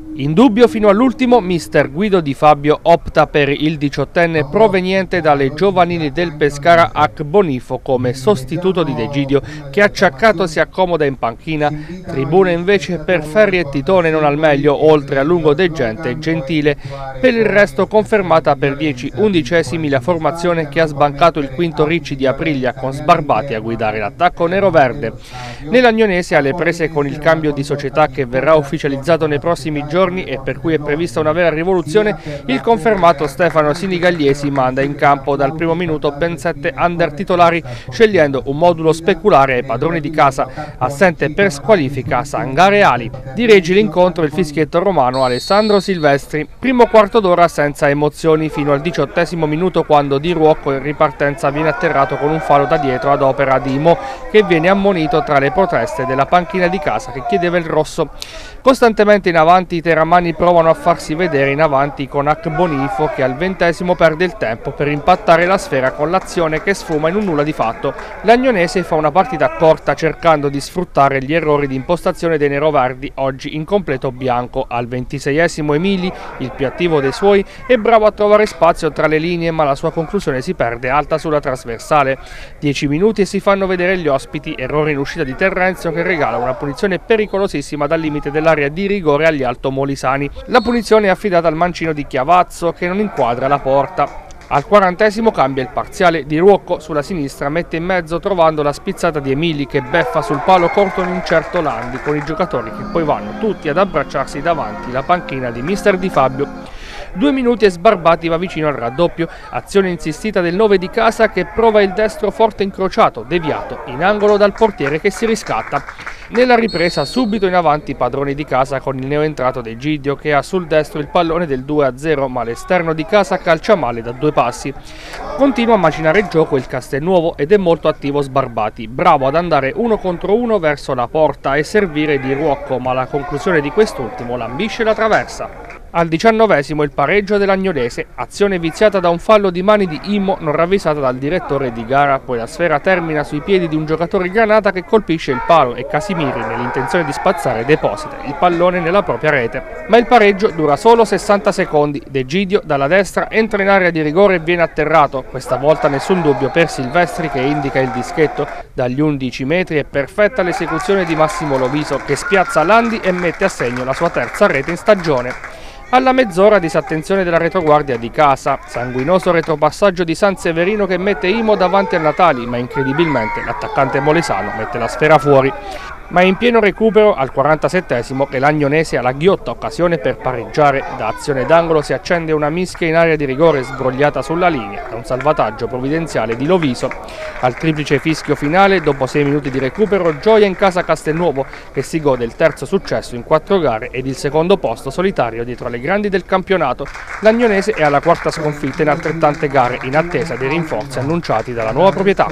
In dubbio fino all'ultimo, mister Guido Di Fabio opta per il 18enne proveniente dalle giovanili del Pescara Bonifo come sostituto di De Gidio, che acciaccato si accomoda in panchina. Tribuna invece per Ferri e Titone non al meglio, oltre a lungo deggente e Gentile. Per il resto confermata per 10/11 la formazione che ha sbancato il quinto Ricci di Aprilia, con Sbarbati a guidare l'attacco nero-verde. Nell'Agnonese alle prese con il cambio di società che verrà ufficializzato nei prossimi giorni e per cui è prevista una vera rivoluzione, il confermato Stefano Sinigagliesi manda in campo dal primo minuto ben 7 under titolari, scegliendo un modulo speculare ai padroni di casa, assente per squalifica Sangareali. Dirige l'incontro il fischietto romano Alessandro Silvestri. Primo quarto d'ora senza emozioni fino al 18° minuto, quando Di Ruocco in ripartenza viene atterrato con un fallo da dietro ad opera di Imo, che viene ammonito tra le proteste della panchina di casa che chiedeva il rosso. Costantemente in avanti i teramani provano a farsi vedere in avanti con Bonifo, che al 20° perde il tempo per impattare la sfera con l'azione che sfuma in un nulla di fatto. L'Agnonese fa una partita corta cercando di sfruttare gli errori di impostazione dei neroverdi, oggi in completo bianco. Al 26° Emili, il più attivo dei suoi, è bravo a trovare spazio tra le linee, ma la sua conclusione si perde alta sulla trasversale. 10 minuti e si fanno vedere gli ospiti, errore in uscita di Terrenzio che regala una punizione pericolosissima dal limite dell'area di rigore agli Alto Molisani. La punizione è affidata al mancino di Chiavazzo, che non inquadra la porta. Al 40° cambia il parziale, Di Ruocco sulla sinistra mette in mezzo trovando la spizzata di Emili, che beffa sul palo corto in un certo Landi, con i giocatori che poi vanno tutti ad abbracciarsi davanti la panchina di mister Di Fabio. 2 minuti e Sbarbati va vicino al raddoppio, azione insistita del 9 di casa che prova il destro forte incrociato, deviato in angolo dal portiere che si riscatta. Nella ripresa subito in avanti padroni di casa con il neoentrato De Gidio, che ha sul destro il pallone del 2-0, ma l'esterno di casa calcia male da 2 passi. Continua a macinare il gioco il Castelnuovo ed è molto attivo Sbarbati, bravo ad andare 1 contro 1 verso la porta e servire Di Ruocco, ma la conclusione di quest'ultimo lambisce la traversa. Al 19° il pareggio dell'Agnonese, azione viziata da un fallo di mani di Imo non ravvisata dal direttore di gara, poi la sfera termina sui piedi di un giocatore granata che colpisce il palo e Casimiri, nell'intenzione di spazzare, deposita il pallone nella propria rete. Ma il pareggio dura solo 60 secondi, De Gidio dalla destra entra in area di rigore e viene atterrato, questa volta nessun dubbio per Silvestri che indica il dischetto, dagli 11 metri è perfetta l'esecuzione di Massimo Loviso che spiazza Landi e mette a segno la sua terza rete in stagione. Alla mezz'ora disattenzione della retroguardia di casa, sanguinoso retropassaggio di San Severino che mette Imo davanti a Natali, ma incredibilmente l'attaccante molisano mette la sfera fuori. Ma è in pieno recupero al 47° che l'Agnonese ha la ghiotta occasione per pareggiare. Da azione d'angolo si accende una mischia in area di rigore sbrogliata sulla linea da un salvataggio provvidenziale di Loviso. Al triplice fischio finale, dopo 6 minuti di recupero, gioia in casa Castelnuovo che si gode il terzo successo in 4 gare ed il secondo posto solitario dietro alle grandi del campionato. L'Agnonese è alla 4ª sconfitta in altrettante gare, in attesa dei rinforzi annunciati dalla nuova proprietà.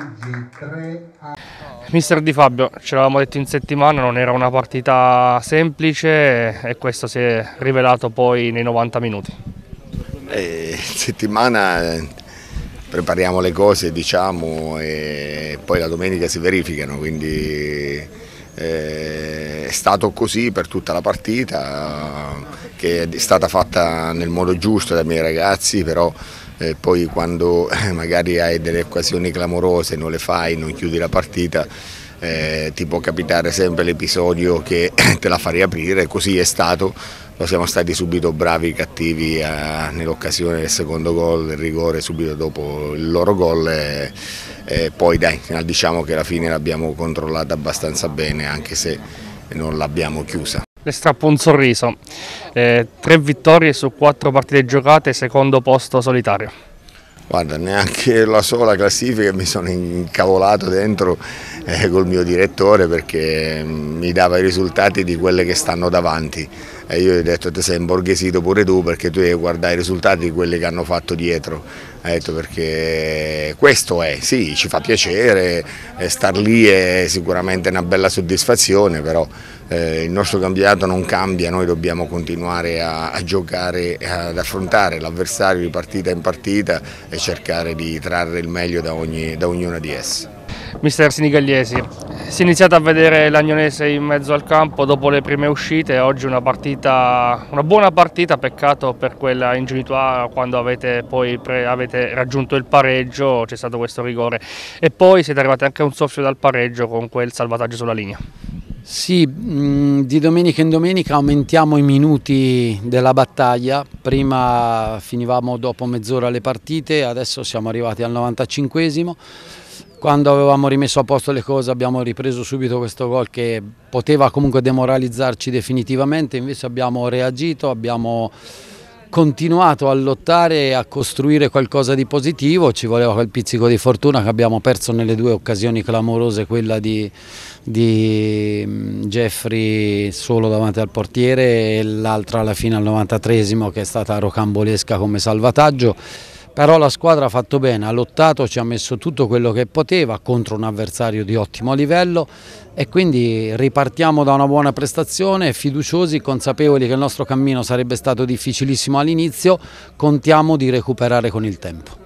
Mister Di Fabio, ce l'avevamo detto in settimana, non era una partita semplice e questo si è rivelato poi nei 90 minuti. In settimana prepariamo le cose, diciamo, e poi la domenica si verificano, quindi è stato così per tutta la partita, che è stata fatta nel modo giusto dai miei ragazzi, però poi quando magari hai delle occasioni clamorose, non le fai, non chiudi la partita, ti può capitare sempre l'episodio che te la fa riaprire, così è stato. Siamo stati subito bravi, cattivi nell'occasione del secondo gol, il rigore subito dopo il loro gol e poi dai, diciamo che alla fine l'abbiamo controllata abbastanza bene, anche se non l'abbiamo chiusa. Le strappo un sorriso, 3 vittorie su 4 partite giocate, secondo posto solitario. Guarda, neanche la sola classifica, mi sono incavolato dentro col mio direttore perché mi dava i risultati di quelle che stanno davanti e io gli ho detto: te sei imborghesito pure tu perché tu devi guardare i risultati di quelli che hanno fatto dietro. Ho detto perché questo è, sì, ci fa piacere, star lì è sicuramente una bella soddisfazione, però il nostro campionato non cambia, noi dobbiamo continuare a giocare, ad affrontare l'avversario di partita in partita e cercare di trarre il meglio da ognuna di esse. Mister Sinigagliesi, si è iniziato a vedere l'Agnonese in mezzo al campo dopo le prime uscite, oggi una buona partita, peccato per quella ingenuità quando avete raggiunto il pareggio, c'è stato questo rigore e poi siete arrivati anche a un soffio dal pareggio con quel salvataggio sulla linea. Sì, di domenica in domenica aumentiamo i minuti della battaglia, prima finivamo dopo mezz'ora le partite, adesso siamo arrivati al 95esimo, quando avevamo rimesso a posto le cose abbiamo ripreso subito questo gol che poteva comunque demoralizzarci definitivamente, invece abbiamo reagito, abbiamo continuato a lottare e a costruire qualcosa di positivo, ci voleva quel pizzico di fortuna che abbiamo perso nelle due occasioni clamorose, quella di Jeffrey solo davanti al portiere e l'altra alla fine al 93esimo che è stata rocambolesca come salvataggio. Però la squadra ha fatto bene, ha lottato, ci ha messo tutto quello che poteva contro un avversario di ottimo livello e quindi ripartiamo da una buona prestazione, fiduciosi, consapevoli che il nostro cammino sarebbe stato difficilissimo all'inizio, contiamo di recuperare con il tempo.